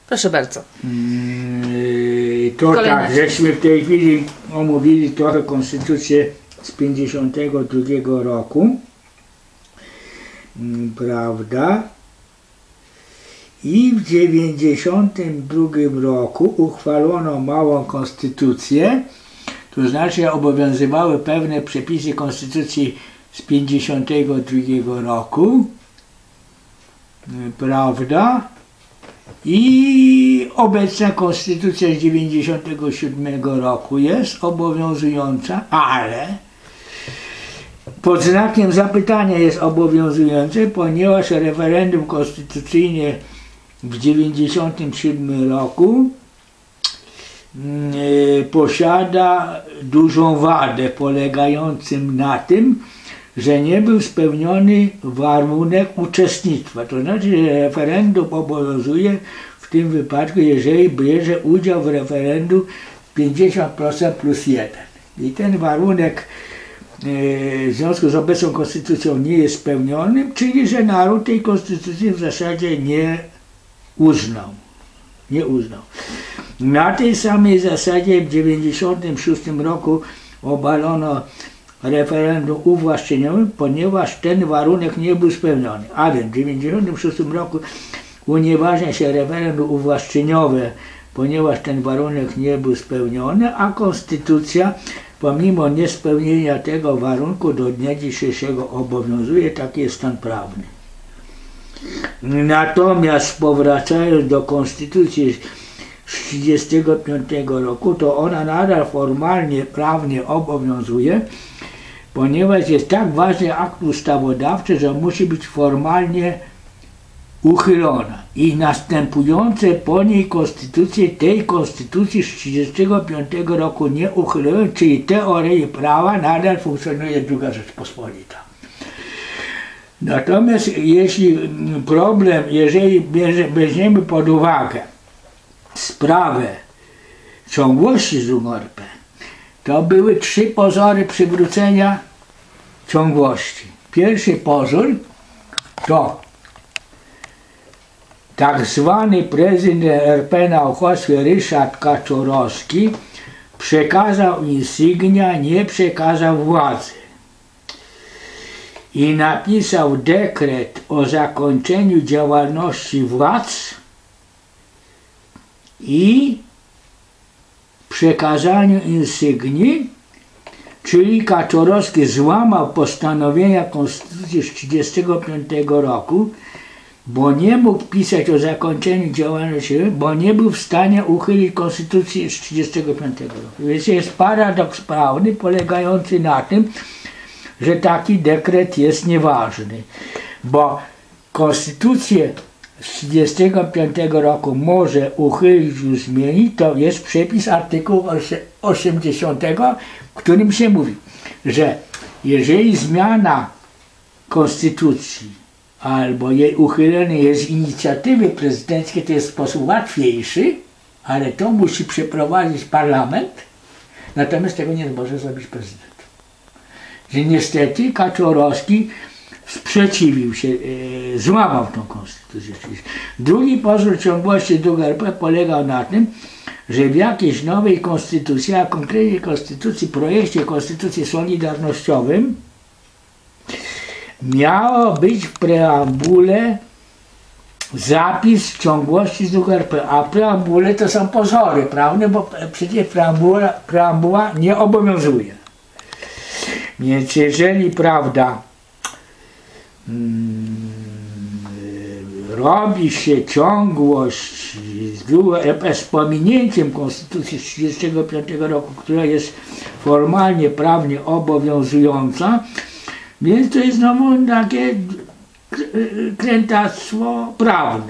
Proszę bardzo. To tak, żeśmy w tej chwili omówili trochę konstytucję z 52 roku, prawda? I w 92 roku uchwalono małą konstytucję, to znaczy obowiązywały pewne przepisy konstytucji z 52 roku, prawda? I obecna konstytucja z 97 roku jest obowiązująca, ale pod znakiem zapytania jest obowiązujące, ponieważ referendum konstytucyjne w 97 roku posiada dużą wadę polegającą na tym, że nie był spełniony warunek uczestnictwa. To znaczy, że referendum obowiązuje w tym wypadku, jeżeli bierze udział w referendum 50% plus 1. I ten warunek w związku z obecną konstytucją nie jest spełniony, czyli że naród tej konstytucji w zasadzie nie uznał. Na tej samej zasadzie w 1996 roku obalono referendum uwłaszczeniowym, ponieważ ten warunek nie był spełniony. A więc w 1996 roku unieważnia się referendum uwłaszczeniowe, ponieważ ten warunek nie był spełniony, a konstytucja pomimo niespełnienia tego warunku do dnia dzisiejszego obowiązuje, taki jest stan prawny. Natomiast powracając do konstytucji z 1935 roku, to ona nadal formalnie, prawnie obowiązuje, ponieważ jest tak ważny akt ustawodawczy, że musi być formalnie uchylona. I następujące po niej konstytucje tej konstytucji z 1935 roku nie uchylują, czyli teorii prawa nadal funkcjonuje II Rzeczpospolita. Natomiast jeżeli weźmiemy pod uwagę sprawę ciągłości z II RP, to były 3 pozory przywrócenia ciągłości. Pierwszy pozór to tak zwany prezydent RP na uchodźstwie Ryszard Kaczorowski przekazał insygnia, nie przekazał władzy. I napisał dekret o zakończeniu działalności władz i przekazaniu insygnii, czyli Kaczorowski złamał postanowienia Konstytucji z 1935 roku, bo nie mógł pisać o zakończeniu działalności, bo nie był w stanie uchylić Konstytucji z 1935 roku. Więc jest paradoks prawny polegający na tym, że taki dekret jest nieważny, bo Konstytucję z 1935 roku może uchylić lub zmienić, to jest przepis artykułu 80, w którym się mówi, że jeżeli zmiana Konstytucji albo jej uchylenie jest z inicjatywy prezydenckiej, to jest w sposób łatwiejszy, ale to musi przeprowadzić parlament, natomiast tego nie może zrobić prezydent. Że niestety Kaczorowski sprzeciwił się, złamał tą konstytucję. Drugi pozór ciągłości II RP polegał na tym, że w jakiejś nowej konstytucji, a konkretnie projekcie konstytucji solidarnościowym, miało być w preambule zapis ciągłości z II RP, a preambule to są pozory prawne, bo przecież preambuła nie obowiązuje. Więc jeżeli, prawda, robi się ciągłość z pominięciem Konstytucji z 1935 roku, która jest formalnie, prawnie obowiązująca, więc to jest znowu takie krętactwo prawne.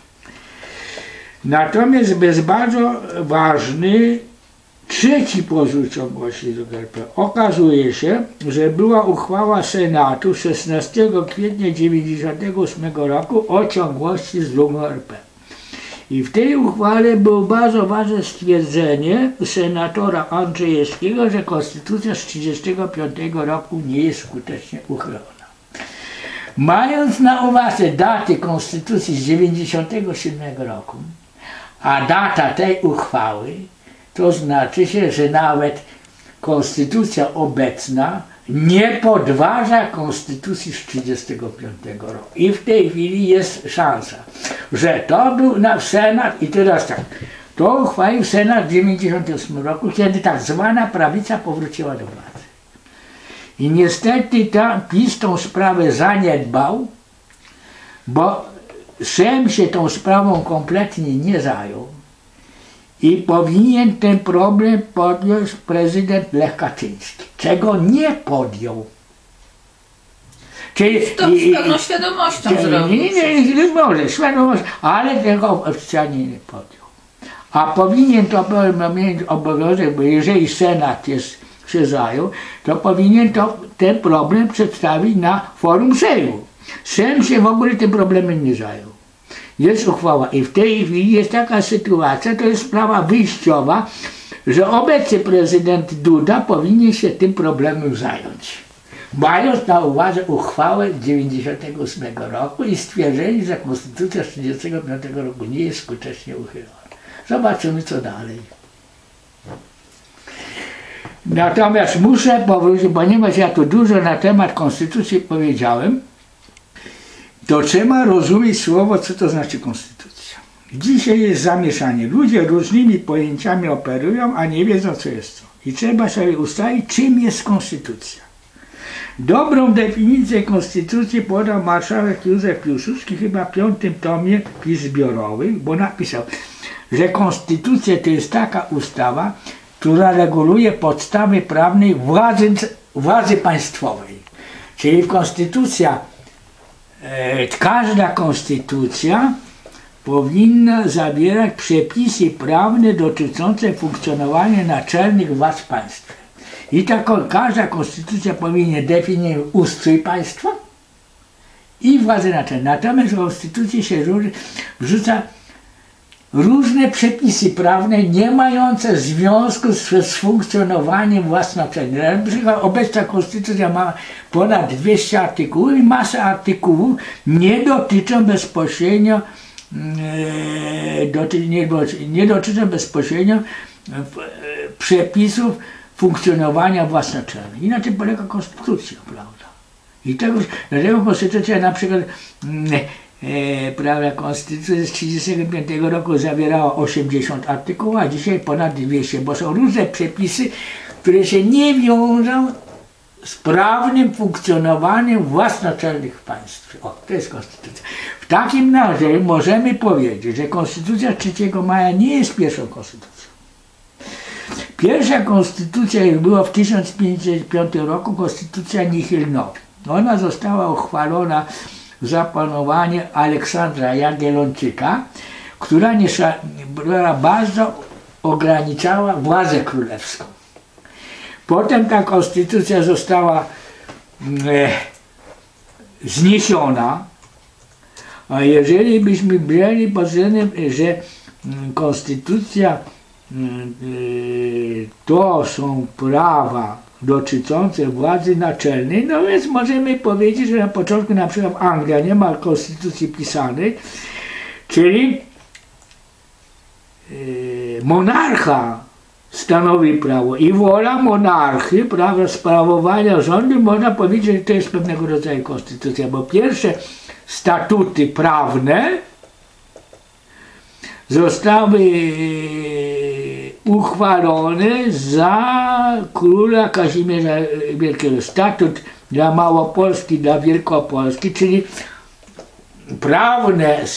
Natomiast jest bardzo ważny trzeci pozór ciągłości z RP. Okazuje się, że była uchwała Senatu 16 kwietnia 1998 roku o ciągłości z RP. I w tej uchwale było bardzo ważne stwierdzenie senatora Andrzejewskiego, że Konstytucja z 1935 roku nie jest skutecznie uchylona. Mając na uwadze daty Konstytucji z 1997 roku, a data tej uchwały, to znaczy się, że nawet konstytucja obecna nie podważa konstytucji z 1935 roku. I w tej chwili jest szansa, że to był Senat i teraz tak, to uchwalił Senat w 1998 roku, kiedy tak zwana prawica powróciła do władzy. I niestety PiS tą sprawę zaniedbał, bo Sejm się tą sprawą kompletnie nie zajął i powinien ten problem podjąć prezydent Lech Kaczyński, czego nie podjął. Czyli, to z pełną świadomością zrobił. Nie, może, świadomość, ale tego oficjalnie nie podjął. A powinien to mieć obowiązek, bo jeżeli Senat się zajął, to powinien ten problem przedstawić na forum Sejmu. Sejm się w ogóle tym problemem nie zajął. Jest uchwała i w tej chwili jest taka sytuacja, to jest sprawa wyjściowa, że obecny prezydent Duda powinien się tym problemem zająć. Mając na uwadze uchwałę z 1998 roku i stwierdzenie, że konstytucja z 1935 roku nie jest skutecznie uchylona. Zobaczymy, co dalej. Natomiast muszę powiedzieć, ponieważ ja tu dużo na temat konstytucji powiedziałem, to trzeba rozumieć słowo, co to znaczy konstytucja. Dzisiaj jest zamieszanie. Ludzie różnymi pojęciami operują, a nie wiedzą, co jest co. I trzeba sobie ustalić, czym jest konstytucja. Dobrą definicję konstytucji podał marszałek Józef Piłsudski chyba w 5. tomie pism zbiorowych, bo napisał, że konstytucja to jest taka ustawa, która reguluje podstawy prawnej władzy państwowej. Czyli każda konstytucja powinna zawierać przepisy prawne dotyczące funkcjonowania naczelnych władz państwa. I każda konstytucja powinna definiować ustrój państwa i władzę naczelną. Natomiast w konstytucji się wrzuca różne przepisy prawne nie mające związku z funkcjonowaniem władz naczelnych. Na przykład obecna konstytucja ma ponad 200 artykułów i masę artykułów nie dotyczą bezpośrednio przepisów funkcjonowania władz naczelnych. I na tym polega konstytucja, prawda? I dlatego konstytucja na przykład prawda, konstytucja z 1935 roku zawierała 80 artykułów, a dzisiaj ponad 200, bo są różne przepisy, które się nie wiążą z prawnym funkcjonowaniem władz naczelnych w państwie. O, to jest konstytucja. W takim razie możemy powiedzieć, że konstytucja 3 maja nie jest pierwszą konstytucją. Pierwsza konstytucja, jak była w 1505 roku, konstytucja Nihilnowa. Ona została uchwalona w zapanowanie Aleksandra Jagiellończyka, która bardzo ograniczała władzę królewską. Potem ta konstytucja została zniesiona, a jeżeli byśmy brali pod względem, że konstytucja to są prawa dotyczące władzy naczelnej, no więc możemy powiedzieć, że na początku na przykład Anglia nie ma konstytucji pisanej, czyli monarcha stanowi prawo i wola monarchy, prawo sprawowania rządu, można powiedzieć, że to jest pewnego rodzaju konstytucja, bo pierwsze statuty prawne zostały uchwalone za króla Kazimierza Wielkiego. Statut dla Małopolski, dla Wielkopolski, czyli prawne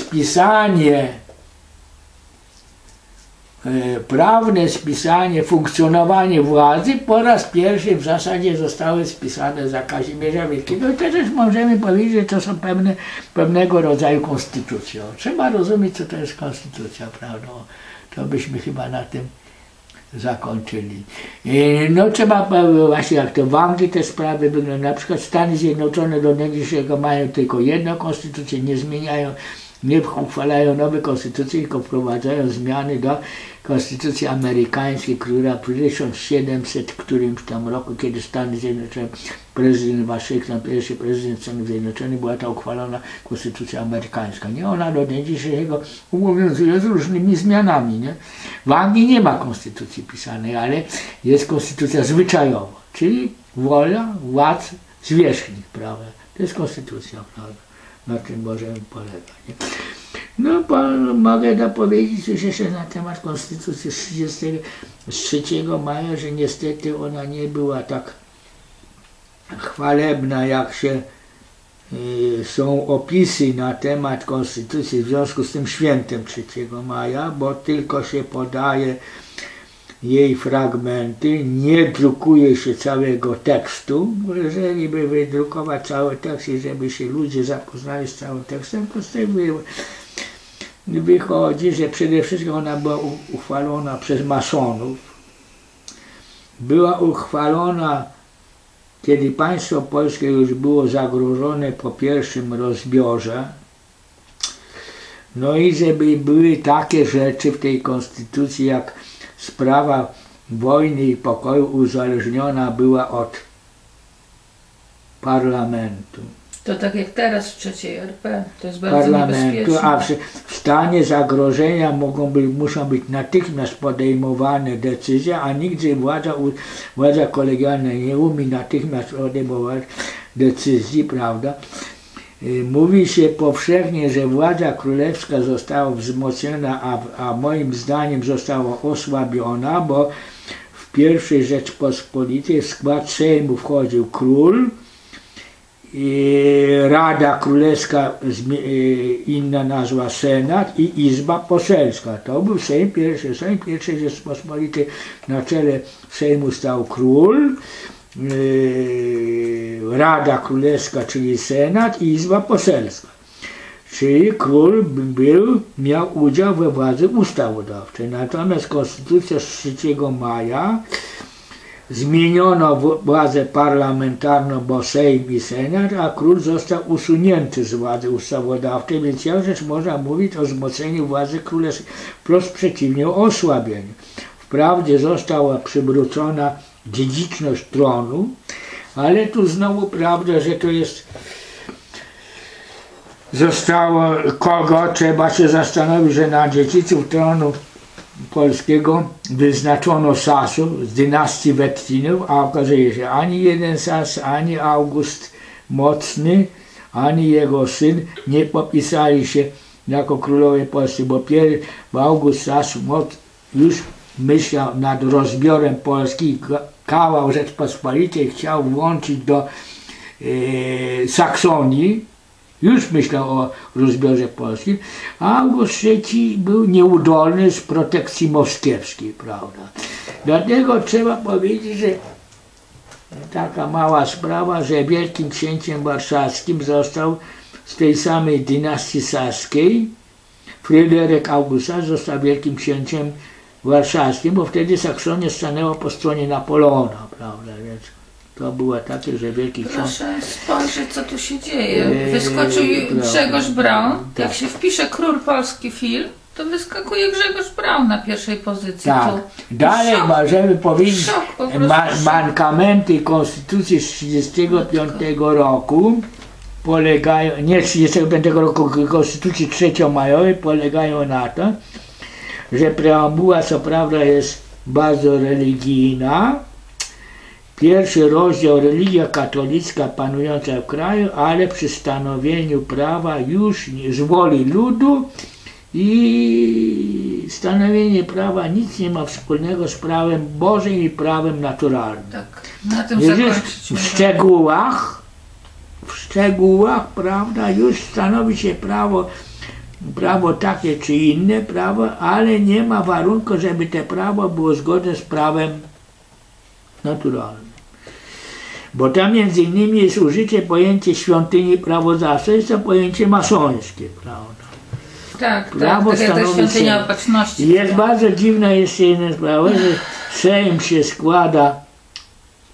spisanie funkcjonowanie władzy po raz pierwszy w zasadzie zostały spisane za Kazimierza Wielkiego. I też możemy powiedzieć, że to są pewnego rodzaju konstytucje. Trzeba rozumieć, co to jest konstytucja, prawda? To byśmy chyba na tym zakończyli. No trzeba właśnie, jak to w Anglii te sprawy wyglądają, na przykład Stany Zjednoczone do dzisiejszego mają tylko jedną konstytucję, nie zmieniają nie uchwalają nowej konstytucji, tylko wprowadzają zmiany do konstytucji amerykańskiej, która w 1700 którymś tam roku, kiedy Stany Zjednoczone, prezydent Waszyngton, pierwszy prezydent Stanów Zjednoczonych, była ta uchwalona konstytucja amerykańska. Nie, ona do dnia dzisiejszego obowiązuje z różnymi zmianami. Nie? W Anglii nie ma konstytucji pisanej, ale jest konstytucja zwyczajowa, czyli wola władz zwierzchnych, prawda? To jest konstytucja, prawda? Na tym możemy polegać. Nie? No, mogę dopowiedzieć już jeszcze na temat konstytucji z 3 maja, że niestety ona nie była tak chwalebna, jak się są opisy na temat konstytucji w związku z tym świętem 3 maja, bo tylko się podaje jej fragmenty, nie drukuje się całego tekstu, bo jeżeli by wydrukować cały tekst i żeby się ludzie zapoznali z całym tekstem, to z tego wychodzi, że przede wszystkim ona była uchwalona przez masonów. Była uchwalona, kiedy państwo polskie już było zagrożone po pierwszym rozbiorze. No i żeby były takie rzeczy w tej konstytucji, jak sprawa wojny i pokoju uzależniona była od parlamentu. To tak jak teraz w III RP, to jest bardzo niebezpieczne. A w stanie zagrożenia muszą być natychmiast podejmowane decyzje, a nigdy władza kolegialna nie umie natychmiast podejmować decyzji, prawda? Mówi się powszechnie, że władza królewska została wzmocniona, a moim zdaniem została osłabiona, bo w pierwszej Rzeczpospolitej w skład Sejmu wchodził król, Rada Królewska, inna nazwa Senat i Izba Poselska. To był Sejm pierwszej Rzeczpospolitej. Na czele Sejmu stał król, Rada Królewska, czyli Senat i Izba Poselska. Czyli król miał udział we władzy ustawodawczej. Natomiast konstytucja z 3 maja zmieniono władzę parlamentarną, bo Sejm i Senat, a król został usunięty z władzy ustawodawczej, więc jak rzecz można mówić o wzmocnieniu władzy królewskiej, wprost przeciwnie, o osłabieniu. Wprawdzie została przywrócona dziedziczność tronu, ale tu znowu prawda, że to jest zostało kogo, trzeba się zastanowić, że na dziedziców tronu polskiego wyznaczono Sasów z dynastii Wettinów, a okazuje się, ani jeden Sas, ani August Mocny, ani jego syn nie popisali się jako królowie Polscy, bo August Sas już myślał nad rozbiorem Polski, kawał Rzeczpospolitej chciał włączyć do Saksonii, już myślał o rozbiorze Polski, a August III był nieudolny z protekcji moskiewskiej, prawda. Dlatego trzeba powiedzieć, że taka mała sprawa, że wielkim księciem warszawskim został z tej samej dynastii saskiej, Fryderyk Augustus został wielkim księciem warszawskim, bo wtedy Saksonia stanęła po stronie Napoleona, prawda, więc to było takie, że wielki książę... Proszę spojrzeć, co tu się dzieje. Wyskoczył Grzegorz Braun. Tak. Jak się wpisze Król Polski film, to wyskakuje Grzegorz Braun na pierwszej pozycji. Tak. To Dalej szok. możemy powiedzieć Szok, po prostu szok. mankamenty Konstytucji z 1935 roku polegają, nie 1935 roku, Konstytucji 3-majowej polegają na to, że preambuła co prawda jest bardzo religijna. Pierwszy rozdział religia katolicka panująca w kraju, ale przy stanowieniu prawa już z woli ludu i stanowienie prawa nic nie ma wspólnego z prawem Bożym i prawem naturalnym. Tak, na tym Już zakończyć. w szczegółach, prawda, już stanowi się prawo takie czy inne prawo, ale nie ma warunku, żeby to prawo było zgodne z prawem naturalnym. Bo tam między innymi jest użycie pojęcie świątyni prawodawstwa, jest to pojęcie masońskie, prawda. Tak, Prawo tak jak to stanowi świątynia Sejm. opatrzności. Jest bardzo dziwna jeszcze jedna sprawa, że Sejm się składa,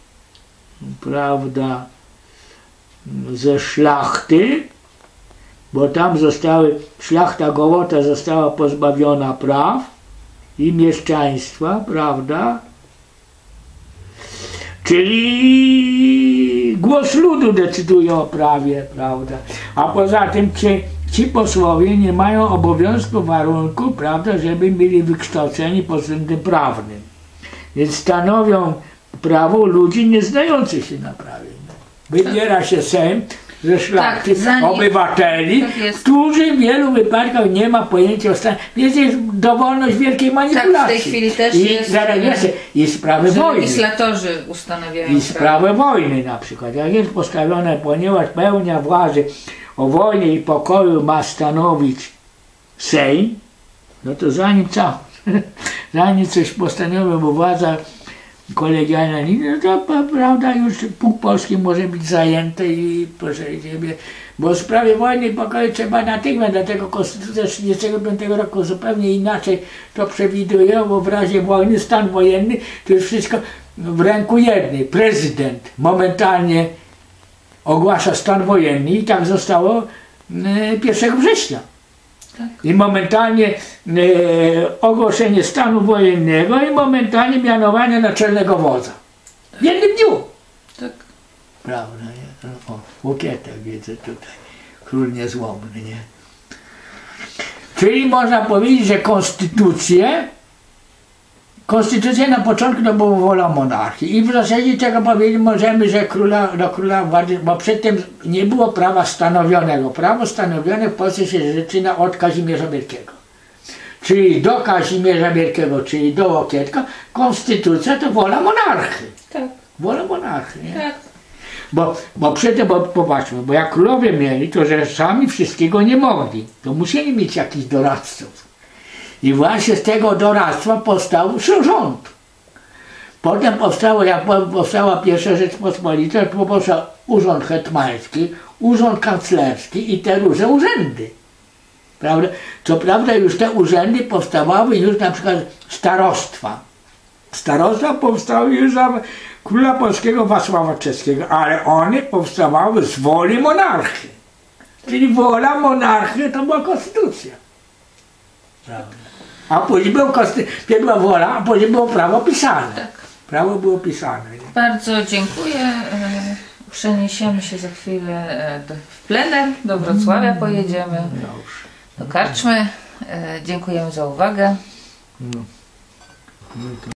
prawda, ze szlachty, bo tam szlachta gołota została pozbawiona praw i mieszczaństwa, prawda? Czyli głos ludu decyduje o prawie, prawda? A poza tym ci posłowie nie mają obowiązku, warunku, prawda, żeby byli wykształceni pod względem prawnym. Więc stanowią prawo ludzi nie znających się na prawie. Wybiera się Sejm ze szlachty, obywateli, którzy w wielu wypadkach nie ma pojęcia o stanie. Więc jest dowolność wielkiej manipulacji. Tak, w tej chwili też i sprawy wojny. Legislatorzy ustanawiają i sprawy wojny na przykład. Jak jest postawione, ponieważ pełnia władzy o wojnie i pokoju ma stanowić Sejm, no to zanim coś postanowią, bo władza kolegialna, no to prawda już Puk Polski może być zajęty i proszę ciebie, bo w sprawie wojny i pokoju trzeba natychmiast, dlatego Konstytucja 1935 roku zupełnie inaczej to przewiduje, bo w razie wojny, stan wojenny to jest wszystko w ręku jednej. Prezydent momentalnie ogłasza stan wojenny i tak zostało 1 września. Tak. I momentalnie ogłoszenie stanu wojennego i momentalnie mianowanie naczelnego wodza. W jednym dniu. Tak. Prawda, nie? O, Łukietek widzę tutaj. Król niezłomny, nie? Czyli można powiedzieć, że konstytucja na początku to była wola monarchii i w zasadzie tego powiedzieć możemy, że do króla władzy, bo przedtem nie było prawa stanowionego. Prawo stanowione w Polsce się zaczyna od Kazimierza Wielkiego. Czyli do Kazimierza Wielkiego, czyli do Łokietka, konstytucja to wola monarchii. Tak. Wola monarchii, nie? Tak. Bo przedtem, popatrzmy, bo jak królowie mieli, to że sami wszystkiego nie mogli, to musieli mieć jakichś doradców. I właśnie z tego doradztwa powstał rząd. Potem jak powstała pierwsza Rzeczpospolita, to powstał urząd hetmański, urząd kanclerski i te różne urzędy. Prawda? Co prawda już te urzędy powstawały już na przykład starostwa. Starostwa powstały już za króla polskiego Wacława Czeskiego, ale one powstawały z woli monarchii. Czyli wola monarchii to była konstytucja. Prawda? A później była wola, a później było prawo pisane. Tak. Prawo było pisane. Bardzo dziękuję. Przeniesiemy się za chwilę w plener, do Wrocławia pojedziemy, do karczmy. Dziękujemy za uwagę.